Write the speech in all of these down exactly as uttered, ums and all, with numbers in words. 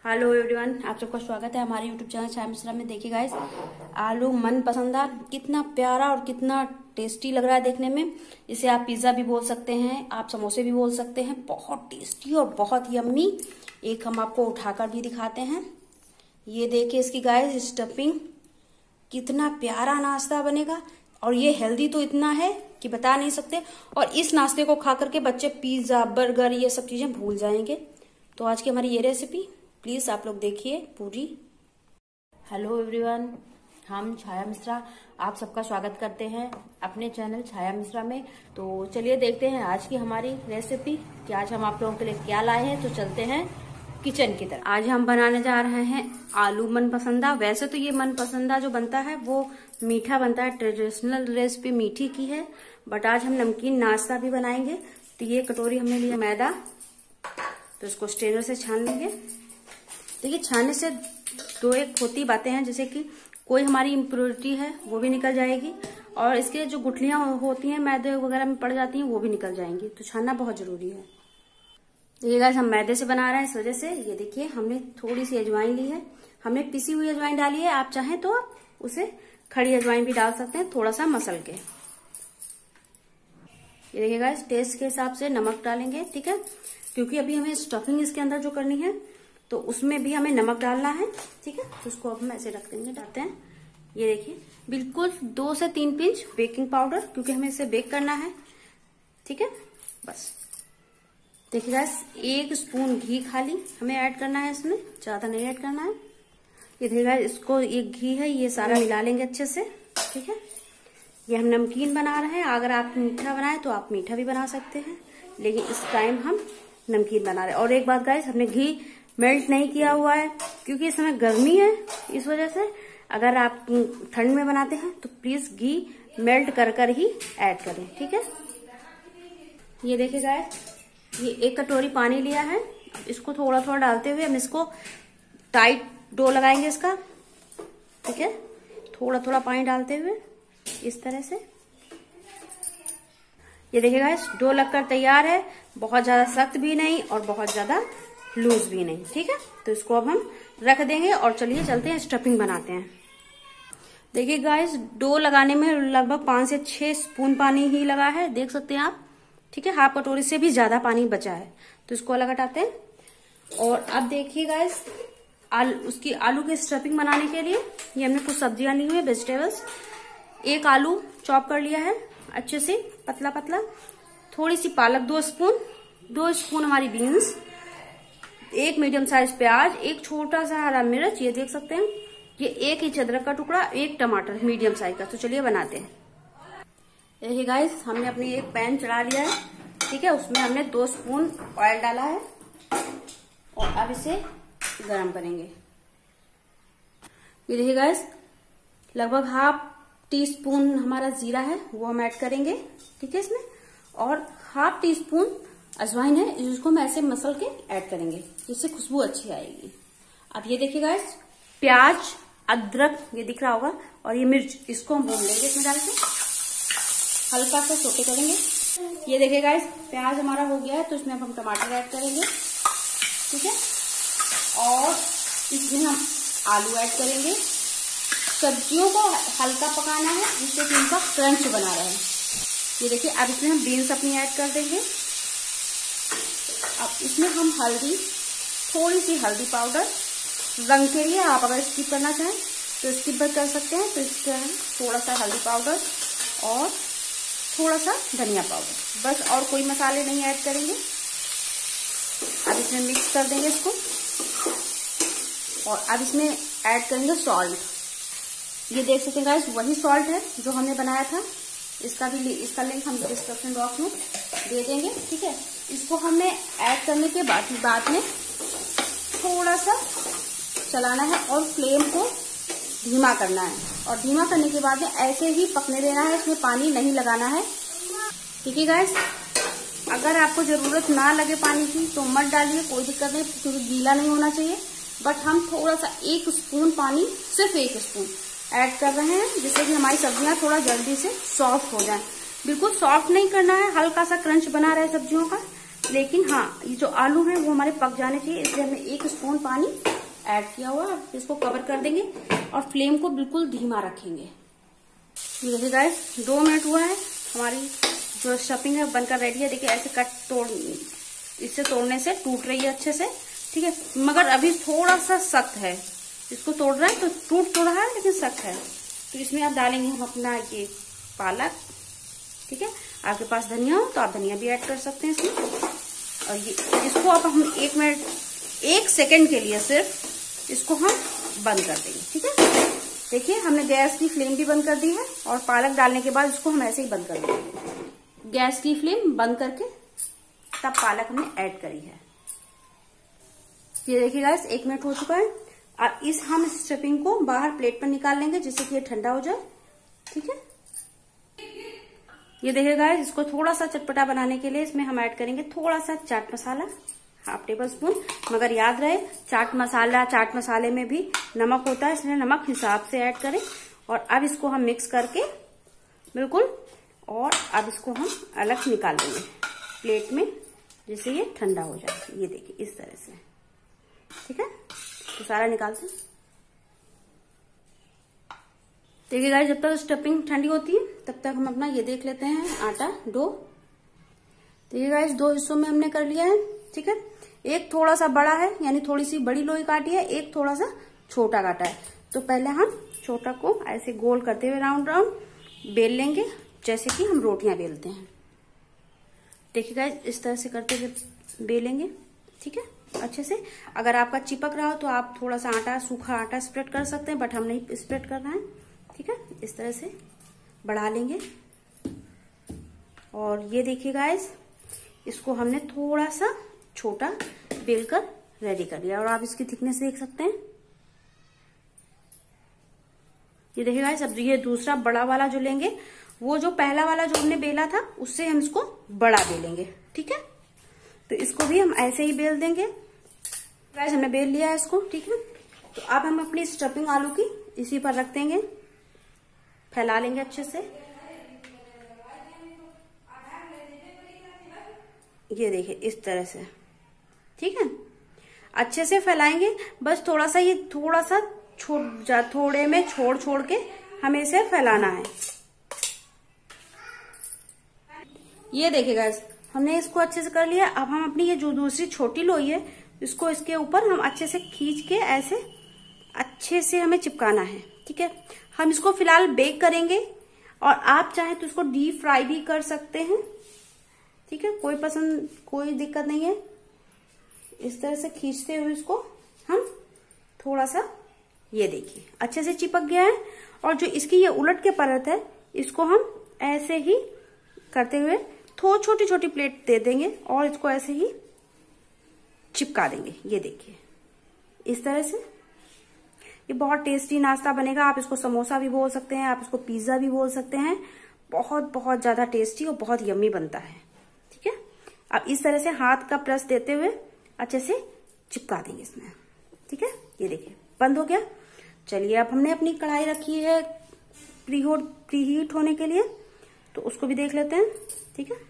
Hello everyone, आप सबका स्वागत है हमारे यूट्यूब चैनल छाया मिश्रा में। देखिए गाइस, आलू मन पसंदा कितना प्यारा और कितना टेस्टी लग रहा है देखने में। इसे आप पिज्जा भी बोल सकते हैं, आप समोसे भी बोल सकते हैं। बहुत टेस्टी और बहुत यम्मी। एक हम आपको उठाकर भी दिखाते हैं। ये देखिए इसकी गाइस स्टफिंग, कितना प्यारा नाश्ता बनेगा। और ये हेल्दी तो इतना है कि बता नहीं सकते। और इस नाश्ते को खा करके बच्चे पिज्जा बर्गर ये सब चीजें भूल जाएंगे। तो आज की हमारी ये रेसिपी प्लीज आप लोग देखिए पूरी। हेलो एवरीवन, हम छाया मिश्रा आप सबका स्वागत करते हैं अपने चैनल छाया मिश्रा में। तो चलिए देखते हैं आज की हमारी रेसिपी कि आज हम आप लोगों के लिए क्या लाए हैं। तो चलते हैं किचन की तरफ। आज हम बनाने जा रहे हैं आलू मनपसंदा। वैसे तो ये मनपसंदा जो बनता है वो मीठा बनता है, ट्रेडिशनल रेसिपी मीठी की है। बट आज हम नमकीन नाश्ता भी बनाएंगे। तो ये कटोरी हमने लिया मैदा, तो इसको स्ट्रेनर से छान लेंगे। देखिए छानने से दो एक होती बातें हैं, जैसे कि कोई हमारी इम्प्योरिटी है वो भी निकल जाएगी और इसके जो गुठलियां होती हैं मैदे वगैरह में पड़ जाती हैं वो भी निकल जाएंगी। तो छानना बहुत जरूरी है। ये गाइस हम मैदे से बना रहे हैं, इस वजह से ये देखिए हमने थोड़ी सी अजवाइन ली है। हमने पिसी हुई अजवाइन डाली है, आप चाहें तो उसे खड़ी अजवाइन भी डाल सकते हैं थोड़ा सा मसल के। ये देखिए गाइस टेस्ट के हिसाब से नमक डालेंगे, ठीक है, क्योंकि अभी हमें स्टफिंग इसके अंदर जो करनी है तो उसमें भी हमें नमक डालना है, ठीक है। तो उसको अब हम ऐसे रख देंगे, डालते हैं। ये देखिए बिल्कुल दो से तीन पिंच बेकिंग पाउडर, क्योंकि हमें इसे बेक करना है, ठीक है। बस देखिए गाइस एक स्पून घी खाली हमें ऐड करना है, इसमें ज्यादा नहीं ऐड करना है। ये देखिए गाइस इसको ये घी है ये सारा मिला लेंगे अच्छे से, ठीक है। ये हम नमकीन बना रहे हैं। अगर आप मीठा बनाए तो आप मीठा भी बना सकते हैं, लेकिन इस टाइम हम नमकीन बना रहे हैं। और एक बात गाइस, हमने घी मेल्ट नहीं किया हुआ है क्योंकि इस समय गर्मी है, इस वजह से। अगर आप ठंड में बनाते हैं तो प्लीज घी मेल्ट कर कर ही ऐड करें, ठीक है। ये देखिए गाइस ये एक कटोरी पानी लिया है, इसको थोड़ा थोड़ा डालते हुए हम इसको टाइट डो लगाएंगे इसका, ठीक है। थोड़ा थोड़ा पानी डालते हुए इस तरह से। ये देखिए गाइस डो लगकर तैयार है, बहुत ज्यादा सख्त भी नहीं और बहुत ज्यादा लूज भी नहीं, ठीक है। तो इसको अब हम रख देंगे और चलिए चलते हैं स्टफिंग बनाते हैं। देखिए गाइस डो लगाने में लगभग पांच से छह स्पून पानी ही लगा है, देख सकते हैं आप, ठीक है। हाफ कटोरी से भी ज्यादा पानी बचा है, तो इसको अलग हटाते हैं। और अब देखिए गाइस आलू उसकी आलू की स्टफिंग बनाने के लिए ये हमने कुछ सब्जियां ली हुई है, वेजिटेबल्स। एक आलू चॉप कर लिया है अच्छे से पतला पतला, थोड़ी सी पालक दो स्पून, दो स्पून हमारी बीन्स, एक मीडियम साइज प्याज, एक छोटा सा हरा मिर्च, ये देख सकते हैं। ये एक इंच अदरक का टुकड़ा, एक टमाटर मीडियम साइज का। तो चलिए बनाते हैं। देखिए गाइस हमने अपनी एक पैन चढ़ा लिया है, ठीक है। उसमें हमने दो स्पून ऑयल डाला है और अब इसे गरम करेंगे। ये देखिए गाइस लगभग हाफ टी स्पून हमारा जीरा है वो हम ऐड करेंगे, ठीक है इसमें। और हाफ टी स्पून अजवाइन है, इसको हम ऐसे मसल के ऐड करेंगे, जिससे खुशबू अच्छी आएगी। अब ये देखिए गाइस प्याज अदरक ये दिख रहा होगा और ये मिर्च, इसको हम भून लेंगे इसमें डाल के, हल्का सा सोटे करेंगे। ये देखिए गाइस प्याज हमारा हो गया है, तो इसमें अब हम टमाटर ऐड करेंगे, ठीक है। और इसमें हम आलू ऐड करेंगे। सब्जियों को हल्का पकाना है जिससे कि इनका क्रंच बना रहे। ये देखिए अब इसमें हम बीन्स अपनी ऐड कर देंगे। अब इसमें हम हल्दी, थोड़ी सी हल्दी पाउडर रंग के लिए, आप अगर स्किप करना चाहें तो स्किप भी कर सकते हैं। तो इसका थोड़ा सा हल्दी पाउडर और थोड़ा सा धनिया पाउडर, बस, और कोई मसाले नहीं ऐड करेंगे। अब इसमें मिक्स कर देंगे इसको और अब इसमें ऐड करेंगे सॉल्ट। ये देख सकते हैं गाइस वही सॉल्ट है जो हमने बनाया था, इसका भी इसका लिंक हम डिस्क्रिप्शन बॉक्स में दे देंगे, ठीक है। इसको हमें ऐड करने के बाद बाद में थोड़ा सा चलाना है और फ्लेम को धीमा करना है। और धीमा करने के बाद में ऐसे ही पकने देना है, इसमें पानी नहीं लगाना है, ठीक है गाइस। अगर आपको जरूरत ना लगे पानी की तो मत डालिए, कोई दिक्कत नहीं, क्योंकि गीला नहीं होना चाहिए। बट हम थोड़ा सा एक स्पून पानी, सिर्फ एक स्पून ऐड कर रहे हैं, जिससे कि हमारी सब्जियां थोड़ा जल्दी से सॉफ्ट हो जाएं। बिल्कुल सॉफ्ट नहीं करना है, हल्का सा क्रंच बना रहे सब्जियों का, लेकिन हाँ ये जो आलू है वो हमारे पक जाने चाहिए, इसलिए हमने एक स्पून पानी ऐड किया हुआ। अब इसको कवर कर देंगे और फ्लेम को बिल्कुल धीमा रखेंगे। देखिए गाइस, दो मिनट हुआ है, हमारी जो स्टफिंग है बनकर रेडी है। देखिए ऐसे कट तोड़, इससे तोड़ने से टूट रही है अच्छे से, ठीक है। मगर अभी थोड़ा सा सख्त है, इसको तोड़ रहा है तो टूट तो रहा है लेकिन सख्त है। तो इसमें आप डालेंगे हम अपना ये पालक, ठीक है। आपके पास धनिया हो तो आप धनिया भी ऐड कर सकते हैं इसमें। और ये इसको अब हम एक मिनट एक सेकेंड के लिए सिर्फ इसको हम बंद कर देंगे, ठीक है। देखिए हमने गैस की फ्लेम भी बंद कर दी है और पालक डालने के बाद इसको हम ऐसे ही बंद कर देंगे। गैस की फ्लेम बंद करके तब पालक हमने ऐड करी है। ये देखिए गाइस, एक मिनट हो चुका है। और इस हम स्टफिंग को बाहर प्लेट पर निकाल लेंगे जिससे कि ये ठंडा हो जाए, ठीक है। ये देखिए गाइस, इसको थोड़ा सा चटपटा बनाने के लिए इसमें हम ऐड करेंगे थोड़ा सा chaat masala, half tablespoon. मगर याद रहे चाट मसाला चाट मसाले में भी नमक होता है, इसलिए नमक हिसाब से ऐड करें। और अब इसको हम मिक्स करके बिल्कुल, और अब इसको हम अलग निकाल देंगे प्लेट में जिससे ये ठंडा हो जाए। ये देखिए इस तरह से, ठीक है। तो सारा निकालते हैं। देखिए गाइस, जब तक स्टफिंग ठंडी होती है तब तक हम अपना ये देख लेते हैं आटा डो। देखिए गाइस, दो हिस्सों में हमने कर लिया है, ठीक है। एक थोड़ा सा बड़ा है, यानी थोड़ी सी बड़ी लोई काटी है, एक थोड़ा सा छोटा काटा है। तो पहले हम छोटा को ऐसे गोल करते हुए राउंड राउंड बेल लेंगे जैसे कि हम रोटियां बेलते हैं। देखिए गाइस, इस तरह से करते हुए बेलेंगे, ठीक है, अच्छे से। अगर आपका चिपक रहा हो तो आप थोड़ा सा आटा, सूखा आटा स्प्रेड कर सकते हैं, बट हम नहीं स्प्रेड कर रहे हैं, ठीक है। इस तरह से बढ़ा लेंगे। और ये देखिए गाइस, इसको हमने थोड़ा सा छोटा बेलकर रेडी कर लिया। और आप इसकी थिकनेस देख सकते हैं। ये देखिए गाइस, अब ये दूसरा बड़ा वाला जो लेंगे, वो जो पहला वाला जो हमने बेला था उससे हम इसको बड़ा बेलेंगे, ठीक है। तो इसको भी हम ऐसे ही बेल देंगे। गाइस, हमने बेल लिया है इसको, ठीक है। तो अब हम अपनी स्टफिंग आलू की इसी पर रख देंगे, फैला लेंगे अच्छे से। ये देखिए इस तरह से, ठीक है। अच्छे से फैलाएंगे, बस थोड़ा सा ये थोड़ा सा छोड़ जा थोड़े में छोड़ छोड़ के हमें इसे फैलाना है। ये देखिए गाइस, हमने इसको अच्छे से कर लिया। अब हम अपनी ये जो दूसरी छोटी लोई है इसको इसके ऊपर हम अच्छे से खींच के ऐसे अच्छे से हमें चिपकाना है, ठीक है। हम इसको फिलहाल बेक करेंगे और आप चाहें तो इसको डीप फ्राई भी कर सकते हैं, ठीक है। कोई पसंद कोई दिक्कत नहीं है। इस तरह से खींचते हुए इसको हम थोड़ा सा, ये देखिए अच्छे से चिपक गया है। और जो इसकी ये उलट के परत है इसको हम ऐसे ही करते हुए थोड़ी छोटी छोटी प्लेट दे देंगे और इसको ऐसे ही चिपका देंगे। ये देखिए इस तरह से ये बहुत टेस्टी नाश्ता बनेगा। आप इसको समोसा भी बोल सकते हैं, आप इसको पिज्जा भी बोल सकते हैं। बहुत बहुत ज्यादा टेस्टी और बहुत यम्मी बनता है, ठीक है। अब इस तरह से हाथ का प्रेस देते हुए अच्छे से चिपका देंगे इसमें, ठीक है। ये देखिए बंद हो गया। चलिए अब हमने अपनी कढ़ाई रखी है प्रीहोट प्रीहीट होने के लिए, तो उसको भी देख लेते हैं, ठीक है।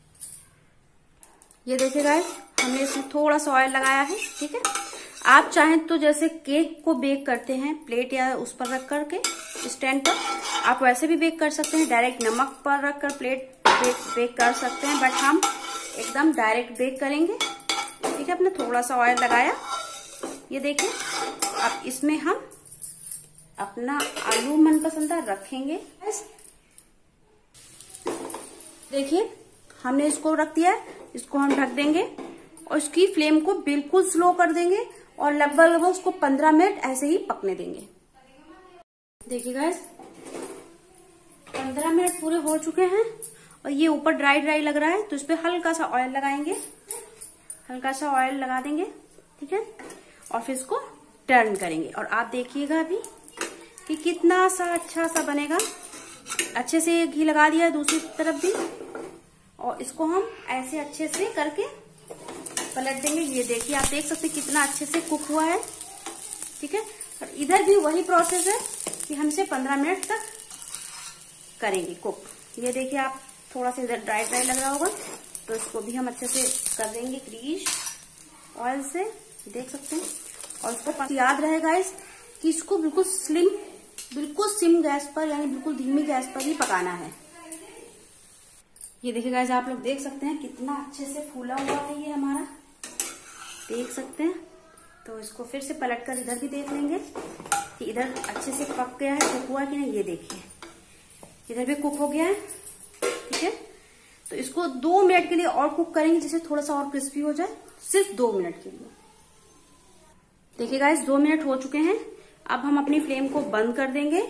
ये देखिए गाइस, हमने इसमें थोड़ा सा ऑयल लगाया है, ठीक है। आप चाहें तो जैसे केक को बेक करते हैं प्लेट या उस पर रख करके स्टैंड पर, आप वैसे भी बेक कर सकते हैं। डायरेक्ट नमक पर रखकर प्लेट बेक, बेक कर सकते हैं, बट हम एकदम डायरेक्ट बेक करेंगे, ठीक है। अपने थोड़ा सा ऑयल लगाया, ये देखिए। अब इसमें हम अपना आलू मनपसंदा रखेंगे। देखिए हमने इसको रख दिया है, इसको हम ढक देंगे और इसकी फ्लेम को बिल्कुल स्लो कर देंगे और लगभग लगभग उसको पंद्रह मिनट ऐसे ही पकने देंगे। देखिए गाइस, पंद्रह मिनट पूरे हो चुके हैं और ये ऊपर ड्राई ड्राई लग रहा है, तो इस पे हल्का सा ऑयल लगाएंगे, हल्का सा ऑयल लगा देंगे, ठीक है। और फिर इसको टर्न करेंगे और आप देखिएगा अभी कि कितना सा अच्छा सा बनेगा। अच्छे से घी लगा दिया है दूसरी तरफ भी, और इसको हम ऐसे अच्छे से करके पलट देंगे। ये देखिए आप देख सकते हैं कितना अच्छे से कुक हुआ है, ठीक है। और इधर भी वही प्रोसेस है कि हम इसे पंद्रह मिनट तक करेंगे कुक। ये देखिए आप थोड़ा सा इधर ड्राई ड्राई लग रहा होगा, तो इसको भी हम अच्छे से कर देंगे ग्रीस ऑयल से, देख सकते हैं। और इसको याद रहे गाइस कि इसको बिल्कुल स्लिम, बिल्कुल सिम गैस पर यानी बिल्कुल धीमी गैस पर ही पकाना है। ये देखिए गाइस, आप लोग देख सकते हैं कितना अच्छे से फूला हुआ है ये हमारा, देख सकते हैं। तो इसको फिर से पलट कर इधर भी देख लेंगे कि इधर अच्छे से पक गया है, कुक हुआ कि नहीं। ये देखिए इधर भी कुक हो गया है, ठीक है। तो इसको दो मिनट के लिए और कुक करेंगे, जिससे थोड़ा सा और क्रिस्पी हो जाए, सिर्फ दो मिनट के लिए। देखिए गाइस, दो मिनट हो चुके हैं। अब हम अपनी फ्लेम को बंद कर देंगे।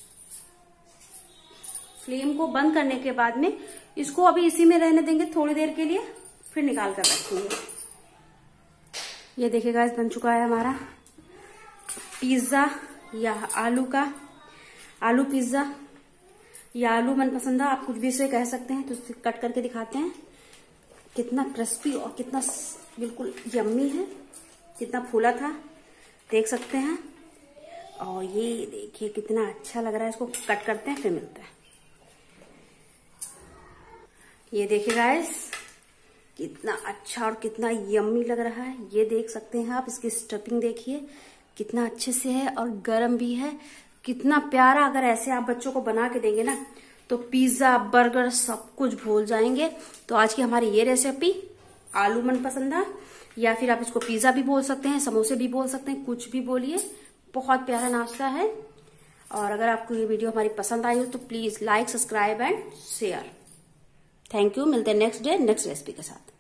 फ्लेम को बंद करने के बाद में इसको अभी इसी में रहने देंगे थोड़ी देर के लिए, फिर निकाल कर रखेंगे। ये देखिए गाइस, बन चुका है हमारा पिज्जा या आलू का आलू पिज्जा या आलू मनपसंदा, आप कुछ भी इसे कह सकते हैं। तो इसे कट करके दिखाते हैं कितना क्रिस्पी और कितना बिल्कुल यम्मी है, कितना फूला था, देख सकते हैं। और ये देखिए कितना अच्छा लग रहा है। इसको कट करते हैं, फिर मिलता है। ये देखिए गाइस, कितना अच्छा और कितना यम्मी लग रहा है, ये देख सकते हैं आप। इसकी स्टफिंग देखिए कितना अच्छे से है और गर्म भी है, कितना प्यारा। अगर ऐसे आप बच्चों को बना के देंगे ना तो पिज्जा बर्गर सब कुछ भूल जाएंगे। तो आज की हमारी ये रेसिपी आलू मनपसंदा, या फिर आप इसको पिज्जा भी बोल सकते हैं, समोसे भी बोल सकते हैं, कुछ भी बोलिए, बहुत प्यारा नाश्ता है। और अगर आपको ये वीडियो हमारी पसंद आई हो तो please like, subscribe and share. Thank you. मिलते हैं नेक्स्ट डे नेक्स्ट रेसिपी के साथ।